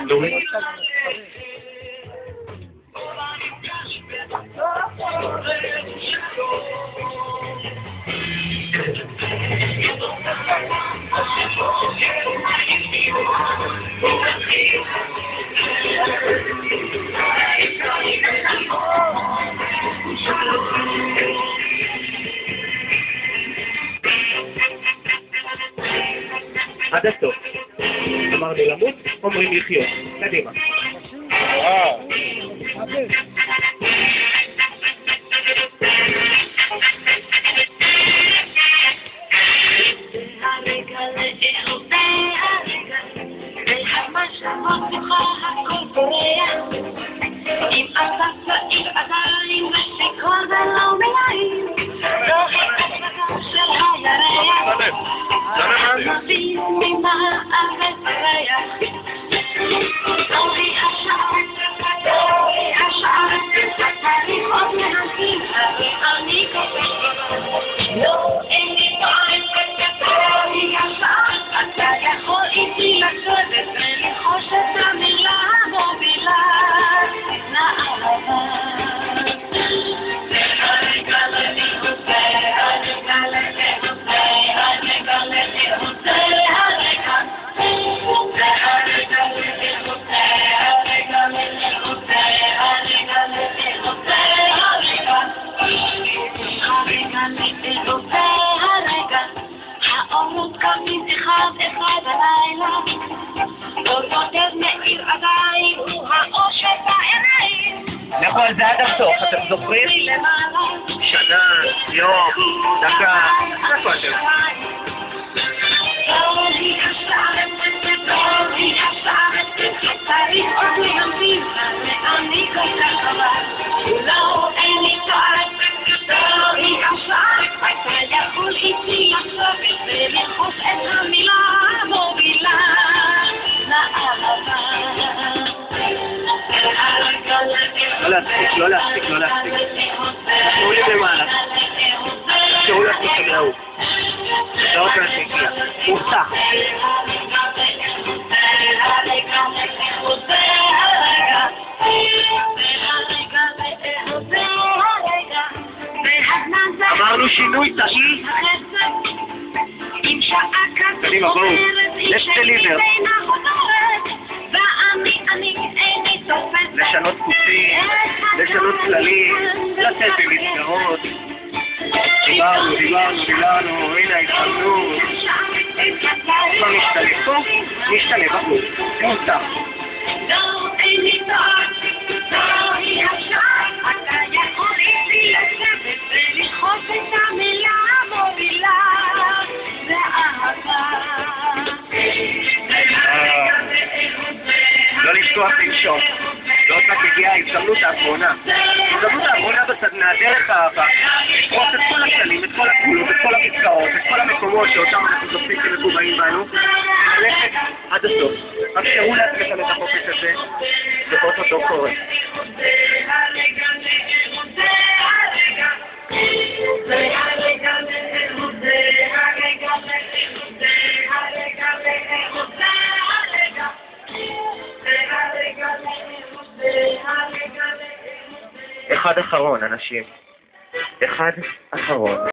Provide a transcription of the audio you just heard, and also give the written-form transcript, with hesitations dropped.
דורית. עד הסוף. אמרנו למות, אומרים לחיות. קדימה. אם אתה צעיר עדיין ושכל ולא מלאים לא הצלחה של הירח המבין ממערכת ריח אורי השעה צריך עוד להקים הרי אני לא אין לי בעין אורי השעה אתה יכול איתי לשבת ולחוש את המילה המובילה האורות קמים אחד אחד הלילה לא יותר מאיר עדיין הוא האור שבעיניים לכו על זה עד הסוף, אתם זוכרים? שנה, יום, דקה, איפה אתם? אורי השעה צריך עוד להמתין אני כל כך חבל לא אין לי צעד אורי השעה אתה יכול איתי לחשוב ולחוש את המילה המובילה לאהבה לא להפסיק. תנו לי למעלה. תראו להפסיק את המאור. זה עוד מה שהגיע. מובטח. אמרנו שינוי תאי. קדימה, בואו. Let's deliver. לשנות דפוסים, לשנות כללים, לתת במסגרות. דיברנו, הנה ההתחמנות. כבר נשתלב פה? נשתלב, אחוז. זה מובטח. אתה יכול איתי לשבת ולחוש את המילה המובילה לאהבה לא לשכוח לנשום. לא רק הגיעה ההזדמנות האחרונה. ההזדמנות האחרונה בסדנה, דרך האהבה. לפרוץ את כל הכללים, את כל הגבולות, את כל המסגרות, את כל המקומות שאותם אנחנו תופסים שמקובעים בנו. ללכת עד הסוף. אפשרו לעצמכם את החופש הזה, זה אותו קורה. אחד אחרון, אנשים. אחד אחרון.